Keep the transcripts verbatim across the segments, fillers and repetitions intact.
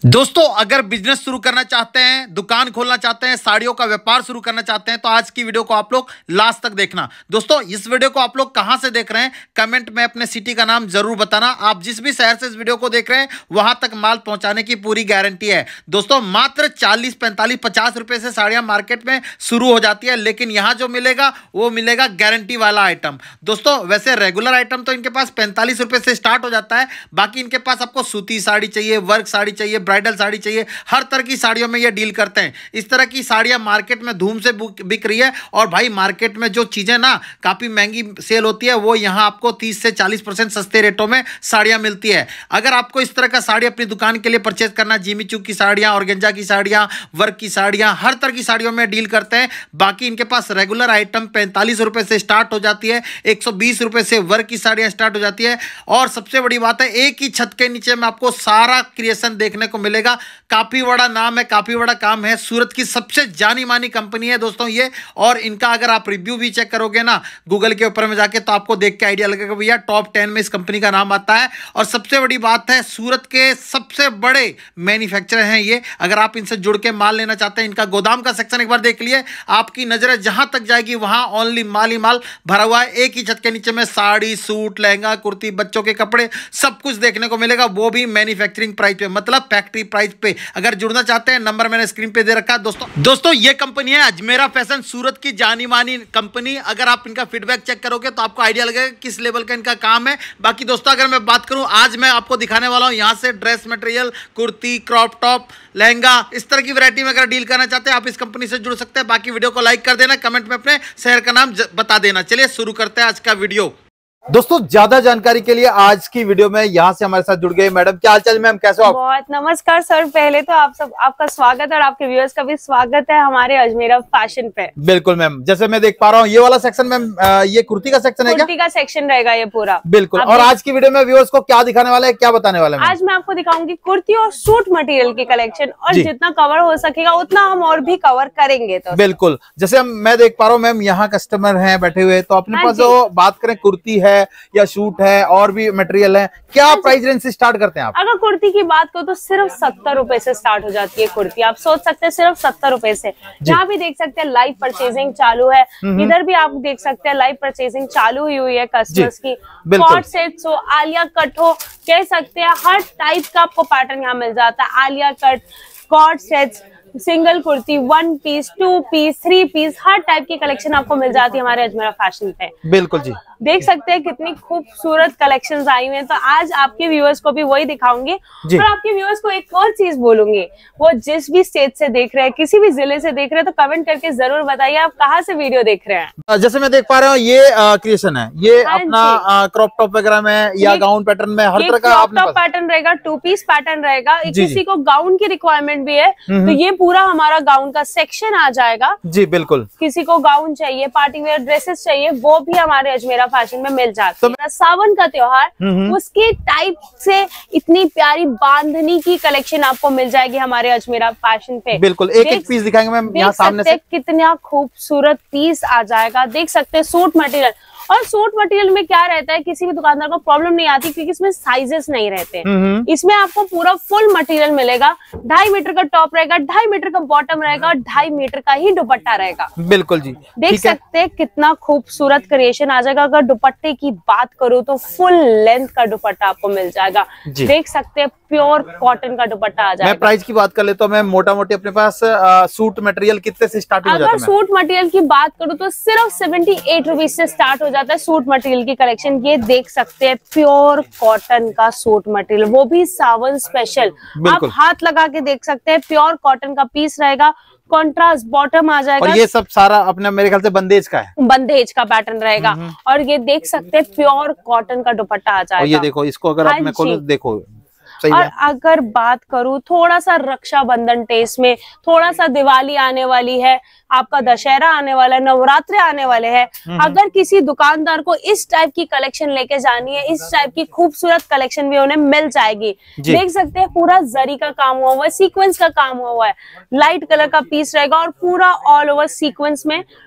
दोस्तों, अगर बिजनेस शुरू करना चाहते हैं, दुकान खोलना चाहते हैं, साड़ियों का व्यापार शुरू करना चाहते हैं तो आज की वीडियो को आप लोग लास्ट तक देखना। दोस्तों, इस वीडियो को आप लोग कहां से देख रहे हैं कमेंट में अपने सिटी का नाम जरूर बताना। आप जिस भी शहर से इस वीडियो को देख रहे हैं वहां तक माल पहुंचाने की पूरी गारंटी है। दोस्तों, मात्र चालीस पैंतालीस पचास रुपए से साड़ियां मार्केट में शुरू हो जाती है, लेकिन यहां जो मिलेगा वो मिलेगा गारंटी वाला आइटम। दोस्तों, वैसे रेगुलर आइटम तो इनके पास पैंतालीस रुपए से स्टार्ट हो जाता है, बाकी इनके पास आपको सूती साड़ी चाहिए, वर्क साड़ी चाहिए, ब्राइडल साड़ी चाहिए, हर तरह की साड़ियों में ये डील करते हैं। इस तरह की साड़ियां मार्केट में धूम से बिक रही है। और भाई, मार्केट में जो चीजें ना काफी महंगी सेल होती है वो यहां आपको तीस से चालीस परसेंट सस्ते रेटों में साड़ियां मिलती है। अगर आपको इस तरह का साड़ी अपनी दुकान के लिए परचेज करना, जिमी चू की साड़ियां, ऑर्गेंजा की साड़ियां, वर्क की साड़ियां, हर तरह की साड़ियों में डील करते हैं। बाकी इनके पास रेगुलर आइटम पैंतालीस रुपए से स्टार्ट हो जाती है, एक सौ बीस रुपए से वर्क की साड़ियां स्टार्ट हो जाती है। और सबसे बड़ी बात है, एक ही छत के नीचे में आपको सारा क्रिएशन देखने को मिलेगा। काफी बड़ा नाम है, काफी बड़ा काम है, सूरत की सबसे जानी मानी कंपनी है दोस्तों ये। और इनका अगर आप रिव्यू भी चेक करोगे ना गूगल के ऊपर में जाके, तो आपको देख के आइडिया लगेगा भैया टॉप टेन में इस कंपनी का नाम आता है। और सबसे बड़ी बात है, सूरत के सबसे बड़े मैन्युफैक्चरर हैं ये। अगर आप इनसे जुड़ के माल लेना चाहते हैं, इनका गोदाम का सेक्शन एक बार देख लिए, आपकी नजरें जहां तक जाएगी वहां ओनली माल ही माल भरा हुआ है। एक ही छत के नीचे में साड़ी, सूट, लहंगा, कुर्ती, बच्चों के कपड़े, सब कुछ देखने को मिलेगा, वो भी मैन्युफैक्चरिंग प्राइस पे, मतलब फैक्ट्री प्राइस पे। अगर जुड़ना चाहते हैं, नंबर मैंने स्क्रीन पे दे रखा है। दोस्तों दोस्तों ये कंपनी है अजमेरा फैशन, सूरत की जानी मानी कंपनी। अगर आप इनका फीडबैक चेक करोगे तो आपको आइडिया लगेगा किस लेवल का इनका काम है। बाकी दोस्तों, अगर मैं बात करूं, आज मैं आपको दिखाने वाला हूं यहां से dress material, kurti, crop top, lehenga, इस तरह की वैरायटी में अगर डील करना चाहते हैं आप इस कंपनी से जुड़ सकते हैं। बाकी वीडियो को लाइक कर देना, कमेंट में अपने शहर का नाम बता देना। चलिए शुरू करते हैं आज का वीडियो। दोस्तों, ज्यादा जानकारी के लिए आज की वीडियो में यहाँ से हमारे साथ जुड़ गए मैडम। क्या हालचाल मैम, कैसे हो आप? बहुत नमस्कार सर। पहले तो आप सब आपका स्वागत है और आपके व्यूअर्स का भी स्वागत है हमारे अजमेरा फैशन पे। बिल्कुल मैम, जैसे मैं देख पा रहा हूँ ये वाला सेक्शन मैम, ये कुर्ती का सेक्शन है क्या? कुर्ती का सेक्शन रहेगा ये पूरा। बिल्कुल। और आज की वीडियो में व्यूअर्स को क्या दिखाने वाले हैं, क्या बताने वाले हैं? आज मैं आपको दिखाऊंगी कुर्ती और सूट मटेरियल की कलेक्शन, और जितना कवर हो सकेगा उतना हम और भी कवर करेंगे। तो बिल्कुल, जैसे मैं देख पा रहा हूँ मैम, यहाँ कस्टमर है बैठे हुए, तो अपने पास जो बात करें कुर्ती है या सूट है और भी मटेरियल है, क्या प्राइस रेंज से स्टार्ट करते हैं आप? अगर कुर्ती की बात करो तो सिर्फ सत्तर रुपए से स्टार्ट हो जाती है कुर्ती। आप सोच सकते हैं सिर्फ सत्तर रुपए से। जहाँ भी देख सकते हैं लाइव परचेजिंग चालू है, इधर भी आप देख सकते हैं लाइव परचेजिंग चालू हुई हुई है कस्टमर्स की। कॉट सेट्स हो, आलिया कट हो, कह सकते हैं हर टाइप का आपको पैटर्न यहाँ मिल जाता है। Alia cut, cot sets, single kurti, one piece, two piece, three piece, हर टाइप की कलेक्शन आपको मिल जाती है हमारे अजमेरा फैशन पे। बिल्कुल जी, देख सकते हैं कितनी खूबसूरत कलेक्शंस आई हुई हैं। तो आज आपके व्यूअर्स को भी वही दिखाऊंगी। और आपके व्यूअर्स को एक और चीज बोलूंगी, वो जिस भी स्टेट से देख रहे हैं, किसी भी जिले से देख रहे हैं, तो कमेंट करके जरूर बताइए आप कहाँ से वीडियो देख रहे हैं। जैसे मैं देख पा रहा हूँ ये क्रिएशन है, ये अपना क्रॉप टॉप वगैरह में या गाउन पैटर्न में हर तरह का क्रॉप टॉप पैटर्न रहेगा, टू पीस पैटर्न रहेगा। किसी को गाउन की रिक्वायरमेंट भी है तो ये पूरा हमारा गाउन का सेक्शन आ जाएगा। जी बिल्कुल। किसी को गाउन चाहिए, पार्टी वेयर ड्रेसेस चाहिए, वो भी हमारे अजमेरा फैशन में मिल जाता है। तो सावन का त्योहार, उसके टाइप से इतनी प्यारी बांधनी की कलेक्शन आपको मिल जाएगी हमारे अजमेरा फैशन पे। बिल्कुल, एक एक पीस दिखाएंगे मैम यहाँ सामने से। कितना खूबसूरत पीस आ जाएगा, देख सकते हैं सूट मटेरियल। और सूट मटेरियल में क्या रहता है, किसी भी दुकानदार को प्रॉब्लम नहीं आती क्योंकि इसमें साइजेस नहीं रहते। इसमें आपको पूरा फुल मटेरियल मिलेगा। ढाई मीटर का टॉप रहेगा, ढाई मीटर का बॉटम रहेगा, ढाई मीटर का ही दुपट्टा रहेगा। बिल्कुल जी, देख सकते हैं कितना खूबसूरत क्रिएशन आ जाएगा। अगर दुपट्टे की बात करूँ तो फुल लेंथ का दुपट्टा आपको मिल जाएगा। देख सकते हैं प्योर कॉटन का दुपट्टा आ जाएगा। मैं प्राइस की बात कर लेता हूँ, मैं मोटा मोटी अपने पास आ, सूट मटेरियल कितने से स्टार्ट हो जाता है? अगर सूट मटेरियल की बात करूँ तो सिर्फ सेवेंटी एट रुपीज से स्टार्ट हो जाता है सूट मटेरियल की कलेक्शन। ये देख सकते हैं प्योर कॉटन का सूट मटेरियल, वो भी सावन स्पेशल। आप हाथ लगा के देख सकते हैं, प्योर कॉटन का पीस रहेगा, कॉन्ट्रास्ट बॉटम आ जाएगा। और ये सब सारा अपने मेरे ख्याल से बंदेज का है, बंदेज का पैटर्न रहेगा। और ये देख सकते हैं प्योर कॉटन का दुपट्टा आ जाएगा। और ये देखो, इसको अगर आप मैं खोलूं देखो। और अगर बात करूं थोड़ा सा रक्षाबंधन टेस्ट में, थोड़ा सा दिवाली आने वाली है, आपका दशहरा आने वाला है, नवरात्रे आने वाले हैं, अगर किसी दुकानदार को इस टाइप की कलेक्शन लेके जानी है, इस टाइप की खूबसूरत कलेक्शन भी उन्हें मिल जाएगी। देख सकते हैं पूरा जरी का काम हुआ हुआ है, सीक्वेंस का काम हुआ हुआ है, लाइट कलर का पीस रहेगा और पूरा ऑल ओवर सीक्वेंस में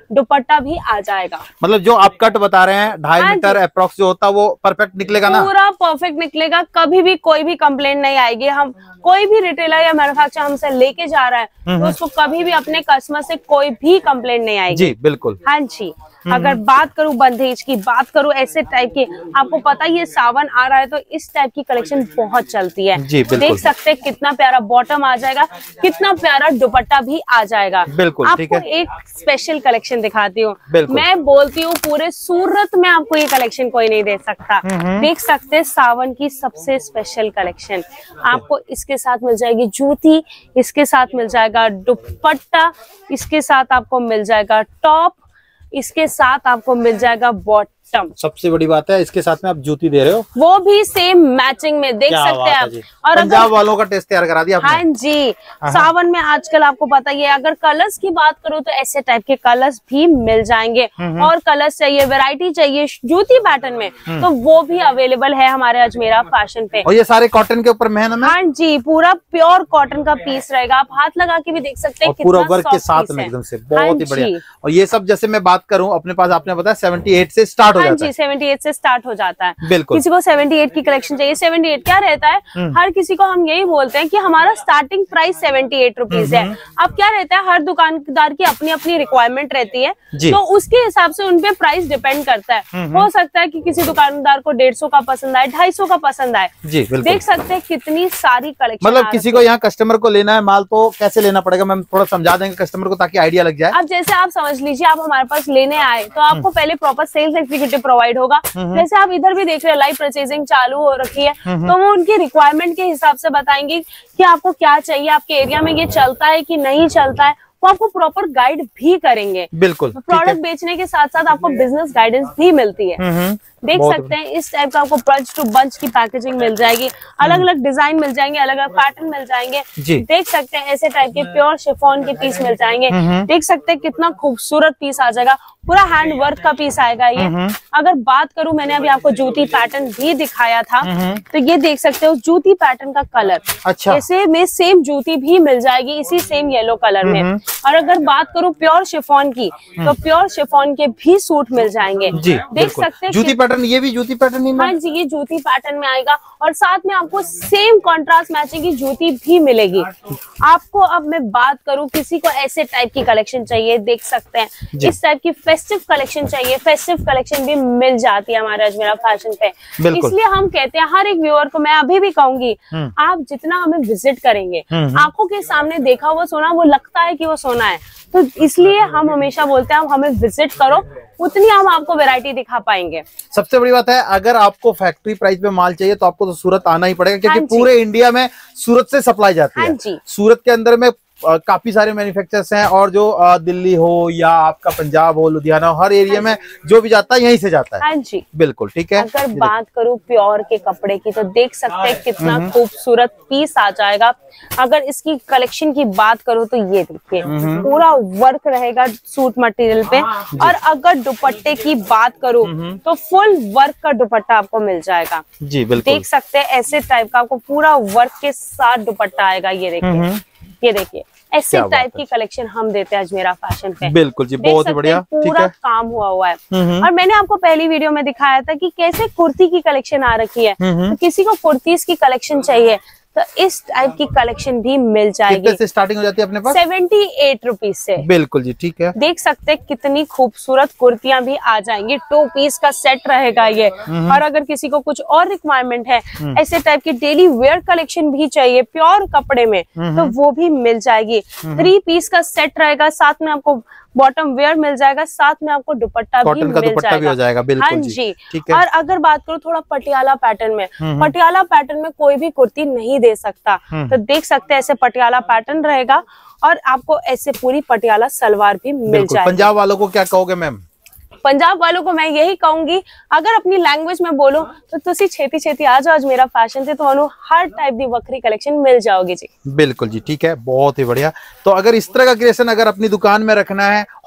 दुपट्टा भी आ जाएगा। मतलब जो आप कट बता रहे हैं ढाई हाँ मीटर अप्रोक्स जो होता है वो परफेक्ट निकलेगा ना? पूरा परफेक्ट निकलेगा, कभी भी कोई भी कंप्लेंट नहीं आएगी। हम कोई भी रिटेलर या मैन्युफैक्चरर हमसे लेके जा रहा है तो उसको कभी भी अपने कस्टमर से कोई भी कंप्लेंट नहीं आएगी। जी बिल्कुल। हाँ जी। अगर बात करूं बंदेज की, बात करूं ऐसे टाइप की, आपको पता ही है सावन आ रहा है तो इस टाइप की कलेक्शन बहुत चलती है। जी बिल्कुल। देख सकते हैं कितना प्यारा बॉटम आ जाएगा, कितना प्यारा दुपट्टा भी आ जाएगा। बिल्कुल ठीक है। आपको एक स्पेशल कलेक्शन दिखाती हूँ। मैं बोलती हूँ पूरे सूरत में आपको ये कलेक्शन कोई नहीं दे सकता। देख सकते हैं सावन की सबसे स्पेशल कलेक्शन आपको इसके साथ मिल जाएगी। जूती इसके साथ मिल जाएगा, दुपट्टा इसके साथ आपको मिल जाएगा, टॉप इसके साथ आपको मिल जाएगा, बॉटम। सबसे बड़ी बात है इसके साथ में आप जूती दे रहे हो, वो भी सेम मैचिंग में, देख सकते हैं आप। और पंजाब वालों का टेस्ट तैयार करा दिया आपने। हाँ जी। सावन में आजकल आपको पता ही है, अगर कलर्स की बात करूँ तो ऐसे टाइप के कलर्स भी मिल जाएंगे। और कलर्स चाहिए, वैरायटी चाहिए जूती पैटर्न में, तो वो भी अवेलेबल है हमारे अजमेरा फैशन पे। और ये सारे कॉटन के ऊपर मेहनत है। हाँ जी, पूरा प्योर कॉटन का पीस रहेगा। आप हाथ लगा के भी देख सकते हैं, पूरा वर्क के साथ में एकदम से बहुत ही बढ़िया। और ये सब जैसे मैं बात करूँ अपने पास, आपने बताया सेवेंटी एट से स्टार्ट हो जाता है। सेवेंटी एट से स्टार्ट हो जाता है। बिल्कुल। किसी को सेवेंटी एट की कलेक्शन चाहिए, सेवेंटी एट क्या रहता है, हर किसी को हम यही बोलते हैं कि हमारा starting price seventy eight rupees है। अब क्या रहता है, हर दुकानदार की अपनी अपनी रिक्वायरमेंट रहती है, तो उसके हिसाब से उनपे प्राइस डिपेंड करता है। हो सकता है कि किसी दुकानदार को डेढ़ सौ का पसंद आए, ढाई सौ का पसंद आए। जी देख सकते हैं कितनी सारी कलेक्शन। मतलब किसी को यहाँ कस्टमर को लेना है माल तो कैसे लेना पड़ेगा, मैम थोड़ा समझा देंगे कस्टमर को ताकि आइडिया लग जाए। अब जैसे आप समझ लीजिए, आप हमारे पास लेने आए तो आपको पहले प्रॉपर सेल्स एग्जीक्यूटिव प्रोवाइड होगा। जैसे आप इधर भी देख रहे हैं लाइव परचेजिंग चालू हो रखी है, तो वो उनकी रिक्वायरमेंट के हिसाब से बताएंगे कि आपको क्या चाहिए, आपके एरिया में ये चलता है कि नहीं चलता है, वो आपको प्रॉपर गाइड भी करेंगे। बिल्कुल। प्रोडक्ट बेचने के साथ साथ आपको बिजनेस गाइडेंस भी मिलती है। देख सकते हैं इस टाइप का आपको बंच टू बंच की पैकेजिंग मिल जाएगी, अलग अलग डिजाइन मिल जाएंगे, अलग अलग पैटर्न मिल जाएंगे। देख सकते हैं ऐसे टाइप के प्योर शिफॉन के पीस मिल जाएंगे। देख सकते हैं कितना खूबसूरत पीस आ जाएगा, पूरा हैंड वर्क का पीस आएगा ये। अगर बात करूं, मैंने अभी आपको जूती पैटर्न भी दिखाया था, तो ये देख सकते हो जूती पैटर्न का कलर। अच्छा। ऐसे में सेम जूती भी मिल जाएगी इसी सेम येलो कलर में। और अगर बात करूं प्योर शिफॉन की, तो प्योर शिफॉन के भी सूट मिल जाएंगे। देख सकते हैं जूती पैटर्न, ये भी जूती पैटर्न ही। हाँ जी, ये जूती पैटर्न में आएगा और साथ में आपको सेम कॉन्ट्रास्ट मैचिंग की जूती भी मिलेगी आपको। अब मैं बात करूं, किसी को ऐसे टाइप की कलेक्शन चाहिए, देख सकते हैं इस टाइप की फेस्टिव कलेक्शन चाहिए, फेस्टिव कलेक्शन भी मिल जाती है हमारे अजमेरा फैशन पे। इसलिए हम कहते हैं हर एक व्यूअर को, मैं अभी भी कहूंगी, आप जितना हमें विजिट करेंगे, आंखों के सामने देखा हुआ सोना वो लगता है कि वो सोना है, तो इसलिए हम हमेशा बोलते हैं हमें विजिट करो, उतनी हम आपको वैरायटी दिखा पाएंगे। सबसे बड़ी बात है, अगर आपको फैक्ट्री प्राइस पे माल चाहिए तो आपको तो सूरत आना ही पड़ेगा, क्योंकि पूरे इंडिया में सूरत से सप्लाई जाती है। सूरत के अंदर में आ, काफी सारे मैन्युफैक्चरर्स हैं, और जो आ, दिल्ली हो या आपका पंजाब हो, लुधियाना हो, हर एरिया में जो भी जाता है यहीं से जाता है। हाँ जी बिल्कुल ठीक है। अगर बात करूं प्योर के कपड़े की, तो देख सकते हैं कितना खूबसूरत पीस आ जाएगा। अगर इसकी कलेक्शन की बात करूं तो ये देखिए पूरा वर्क रहेगा सूट मटेरियल पे। और अगर दुपट्टे की बात करूं तो फुल वर्क का दुपट्टा आपको मिल जाएगा। जी बिल्कुल। देख सकते हैं ऐसे टाइप का आपको पूरा वर्क के साथ दुपट्टा आएगा। ये देखिए, ये देखिए ऐसे टाइप की कलेक्शन हम देते हैं अजमेरा फैशन पे। बिल्कुल जी, बहुत ही बढ़िया। पूरा काम हुआ हुआ है। और मैंने आपको पहली वीडियो में दिखाया था कि कैसे कुर्ती की कलेक्शन आ रखी है, तो किसी को कुर्तीज की कलेक्शन चाहिए तो इस टाइप की कलेक्शन भी मिल जाएगी। कितने से स्टार्टिंग हो जाती है अपने पास? सेवेंटी एट रुपीज से। बिल्कुल जी ठीक है। देख सकते हैं कितनी खूबसूरत कुर्तियां भी आ जाएंगी, टू पीस का सेट रहेगा ये। और अगर किसी को कुछ और रिक्वायरमेंट है, ऐसे टाइप की डेली वेयर कलेक्शन भी चाहिए प्योर कपड़े में, तो वो भी मिल जाएगी। थ्री पीस का सेट रहेगा, साथ में आपको बॉटम वेयर मिल जाएगा, साथ में आपको दुपट्टा भी मिल जाएगा। भी हो जाएगा। बिल्कुल हाँ जी, जी। और अगर बात करूँ थोड़ा पटियाला पैटर्न में, पटियाला पैटर्न में कोई भी कुर्ती नहीं दे सकता, तो देख सकते हैं ऐसे पटियाला पैटर्न रहेगा और आपको ऐसे पूरी पटियाला सलवार भी मिल जाएगी। पंजाब वालों को क्या कहोगे मैम? पंजाब वालों को मैं यही कहूंगी, अगर अपनी लैंग्वेज में बोलो तो तुसी छेती छेती आ जाओ अजमेरा फैशन से, तो हर टाइप दी वक्री कलेक्शन मिल जाओगी जी। बिल्कुल जी ठीक है, बहुत ही बढ़िया। तो अगर इस तरह का क्रिएशन अगर अपनी दुकान में रखना है,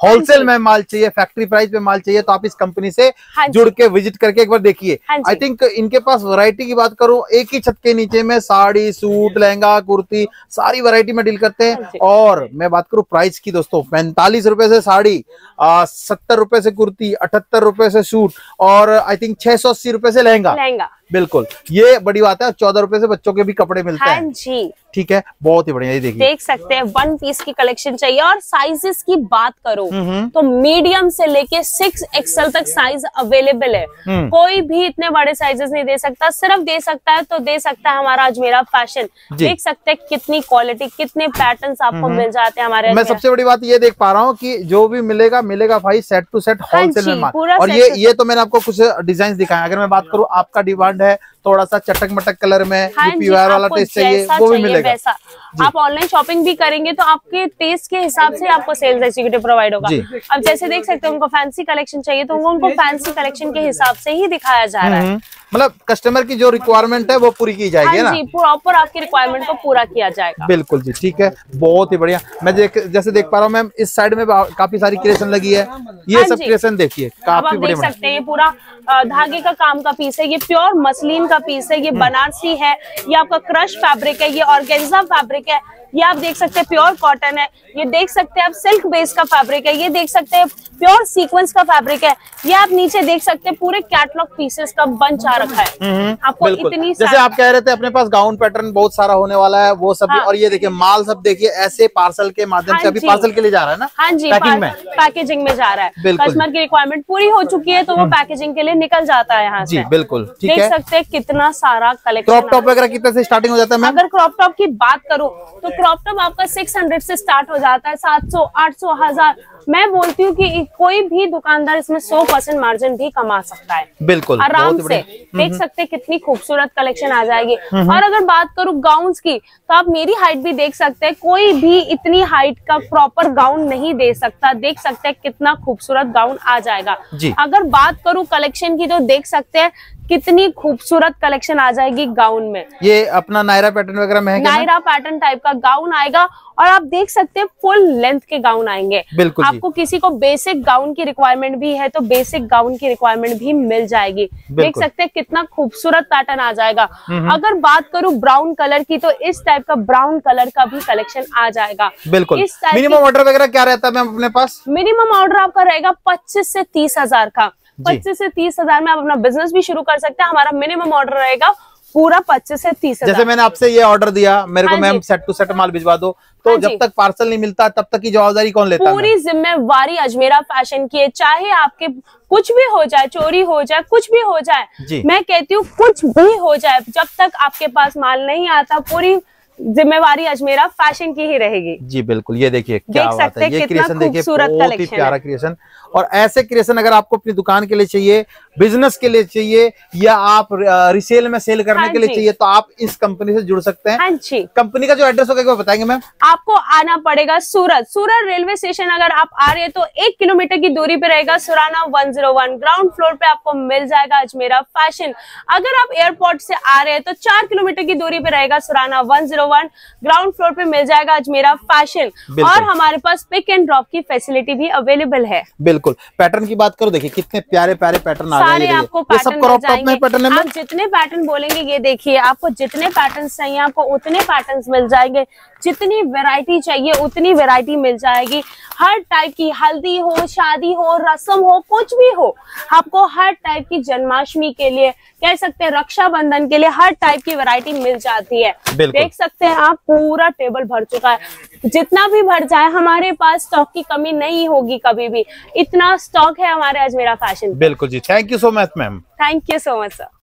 होलसेल में माल चाहिए, फैक्ट्री प्राइस पे माल चाहिए, तो आप इस कंपनी से जुड़ के विजिट करके एक बार देखिए। आई थिंक इनके पास वैरायटी की बात करूं, एक ही छत के नीचे में साड़ी, सूट, लहंगा, कुर्ती, सारी वैरायटी में डील करते हैं। और मैं बात करूं प्राइस की दोस्तों, पैंतालीस रुपए से साड़ी, सत्तर रुपए से कुर्ती, अठहत्तर रुपए से सूट और आई थिंक छह सौ अस्सी रुपए से लहंगा। लहंगा बिल्कुल, ये बड़ी बात है। चौदह रुपए से बच्चों के भी कपड़े मिलते हैं। हाँ जी, ठीक है, बहुत ही बढ़िया। ये देखिए, देख सकते हैं वन पीस की कलेक्शन चाहिए। और साइजेस की बात करो तो मीडियम से लेके सिक्स एक्सएल तक साइज अवेलेबल है। कोई भी इतने बड़े साइजेस नहीं दे सकता, सिर्फ दे सकता है तो दे सकता है हमारा अजमेरा फैशन। देख सकते हैं कितनी क्वालिटी, कितने पैटर्न्स आपको मिल जाते हैं हमारे। मैं सबसे बड़ी बात ये देख पा रहा हूँ कि जो भी मिलेगा मिलेगा भाई सेट टू सेट होलसेल में माल। और ये ये तो मैंने आपको कुछ डिजाइन दिखाया। अगर मैं बात करूँ, आपका डिमांड है थोड़ा सा चटक मटक कलर में, यूपी वाला टेस्ट चाहिए, वो भी मिलेगा। वैसा आप ऑनलाइन शॉपिंग भी करेंगे तो आपके टेस्ट के हिसाब से आपको सेल्स एग्जीक्यूटिव प्रोवाइड होगा। अब जैसे देख सकते हैं, उनको फैंसी कलेक्शन चाहिए तो उनको फैंसी कलेक्शन के हिसाब से ही दिखाया जा रहा है। मतलब कस्टमर की जो रिक्वायरमेंट है वो पूरी की जाएगी। हाँ ना जी, प्रॉपर आपकी रिक्वायरमेंट को पूरा किया जाएगा। बिल्कुल जी, ठीक है, बहुत ही बढ़िया। मैं देख जैसे देख पा रहा हूँ मैम, इस साइड में काफी सारी क्रिएशन लगी है। ये हाँ सब क्रिएशन देखिए, काफी देख सकते हैं। ये पूरा धागे का काम का पीस है, ये प्योर मसलिन का पीस है, ये बनारसी है, ये आपका क्रश फैब्रिक है, ये ऑर्गेन्जा फैब्रिक है, ये आप देख सकते हैं प्योर कॉटन है, ये देख सकते हैं आप सिल्क बेस का फैब्रिक है, ये देख सकते हैं प्योर सीक्वेंस का फैब्रिक है, ये आप नीचे देख सकते हैं पूरे कैटलॉग पीसेस का बंच आ रखा है। आपको इतनी जैसे आप कह रहे थे अपने पास गाउन पैटर्न बहुत सारा होने वाला है, वो सब भी। और ये देखिए माल सब देखिए ऐसे पार्सल के माध्यम से अभी पार्सल के लिए जा रहा है ना। हाँ जी, पैकिंग में पैकेजिंग में जा रहा है। कस्टमर की रिक्वायरमेंट पूरी हो चुकी है तो वो पैकेजिंग के लिए निकल जाता है यहाँ से। बिल्कुल, ठीक है। देख सकते हैं कितना सारा कलेक्शन। क्रॉप टॉप वगैरह कितने से स्टार्टिंग हो जाता है? अगर क्रॉप टॉप की बात करूँ तो क्रॉप टॉप आपका सिक्स हंड्रेड से स्टार्ट हो जाता है, सात सौ, आठ सौ, हजार। मैं बोलती हूँ कि कोई भी दुकानदार इसमें सौ परसेंट मार्जिन भी कमा सकता है। बिल्कुल, आराम से। देख सकते हैं कितनी खूबसूरत कलेक्शन आ जाएगी। और अगर बात करूँ गाउन्स की तो आप मेरी हाइट भी देख सकते हैं, कोई भी इतनी हाइट का प्रॉपर गाउन नहीं दे सकता। देख सकते हैं कितना खूबसूरत गाउन आ जाएगा। अगर बात करूँ कलेक्शन की तो देख सकते हैं कितनी खूबसूरत कलेक्शन आ जाएगी गाउन में। ये अपना नायरा पैटर्न वगैरह में है, नायरा पैटर्न टाइप का गाउन आएगा और आप देख सकते हैं फुल लेंथ के गाउन आएंगे। बिल्कुल, आपको किसी को बेसिक गाउन की रिक्वायरमेंट भी है तो बेसिक गाउन की रिक्वायरमेंट भी मिल जाएगी। देख सकते हैं कितना खूबसूरत पैटर्न आ जाएगा। अगर बात करूं ब्राउन कलर की तो इस टाइप का ब्राउन कलर का भी कलेक्शन आ जाएगा। बिल्कुल। मिनिमम ऑर्डर वगैरह क्या रहता है मैम अपने पास? मिनिमम ऑर्डर आपका रहेगा पच्चीस से तीस हजार का। पच्चीस से तीस हजार में आप अपना बिजनेस भी शुरू कर सकते हैं। हमारा मिनिमम ऑर्डर रहेगा पूरा पच्चीस से तीस हजार। जैसे मैंने आपसे ये ऑर्डर दिया, मेरे को मैम सेट टू सेट माल भिजवा दो, तो जब तक पार्सल नहीं मिलता तब तक की जवाबदारी कौन लेता है? पूरी जिम्मेवारी अजमेरा फैशन की है। चाहे आपके कुछ भी हो जाए, चोरी हो जाए, कुछ भी हो जाए, मैं कहती हूँ कुछ भी हो जाए, जब तक आपके पास माल नहीं आता पूरी जिम्मेवारी अजमेरा फैशन की ही रहेगी। जी बिल्कुल। ये देखिए क्या देख बात है, ये क्रिएशन देखिए, बहुत ही प्यारा क्रिएशन। और ऐसे क्रिएशन अगर आपको अपनी दुकान के लिए चाहिए, बिजनेस के लिए चाहिए, या आप रिसेल में सेल करने के लिए चाहिए, तो आप इस कंपनी से जुड़ सकते हैं। हाँ जी। कंपनी का जो एड्रेस होगा वो बताएंगे मैम? आपको आना पड़ेगा सूरत। सूरत रेलवे स्टेशन अगर आप आ रहे हैं तो एक किलोमीटर की दूरी पे रहेगा Surana one zero one. Ground floor पे आपको मिल जाएगा अजमेरा फैशन। अगर आप एयरपोर्ट से आ रहे हैं तो चार किलोमीटर की दूरी पे रहेगा Surana one zero one. Ground floor पे मिल जाएगा अजमेरा फैशन। और हमारे पास पिक एंड ड्रॉप की फैसिलिटी भी अवेलेबल है। बिल्कुल। पैटर्न की बात करो, देखिए कितने प्यारे प्यारे पैटर्न आ सारे आपको पैटर्न मिल जाएंगे। पैटर्न है, आप जितने पैटर्न बोलेंगे, ये देखिए आपको जितने पैटर्न चाहिए आपको उतने पैटर्न मिल जाएंगे। जितनी वैरायटी चाहिए उतनी वैरायटी मिल जाएगी। हर टाइप की, हल्दी हो, शादी हो, रस्म हो, कुछ भी हो, आपको हर टाइप की, जन्माष्टमी के लिए कह सकते हैं, रक्षाबंधन के लिए हर टाइप की वैरायटी मिल जाती है। देख सकते हैं आप पूरा टेबल भर चुका है। जितना भी भर जाए हमारे पास स्टॉक की कमी नहीं होगी कभी भी। इतना स्टॉक है हमारे अजमेरा फैशन। बिल्कुल ji. Thank you so much ma'am. Thank you so much sir.